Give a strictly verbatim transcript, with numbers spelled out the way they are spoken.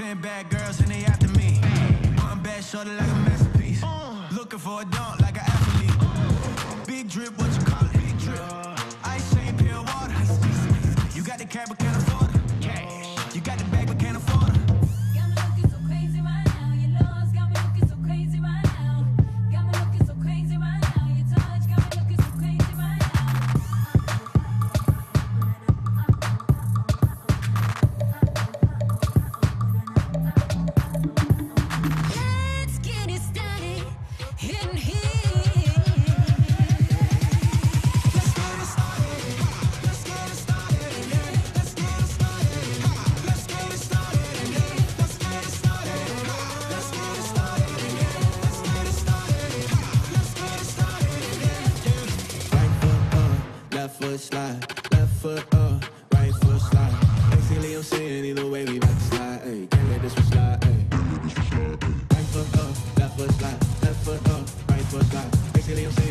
Ten bad girls and they after me. One bad shorty like a masterpiece. Looking for a dunk like an athlete. Big drip, what you call it? Big drip. Ice chain, pure water. You got the cab but can't afford it. Cash. You got the bag but can't afford it. Got me looking so crazy right now. Your love's got me looking so crazy right now. Got me looking so crazy right now. Your touch got me looking so crazy right now. Let's get it started in here. Let's get it started. Let's get it started. Let's get it started. Let's get it started. Let's get it started. Let's get it started. Let's get it started. Let's get it started. Right foot up, left foot slide. Left foot up, right foot slide. Basically, I'm saying either way we about to slide. Ay, can't let this one slide. Ay. Right foot up, left foot slide. Left foot up, right foot slide. Basically, I'm saying.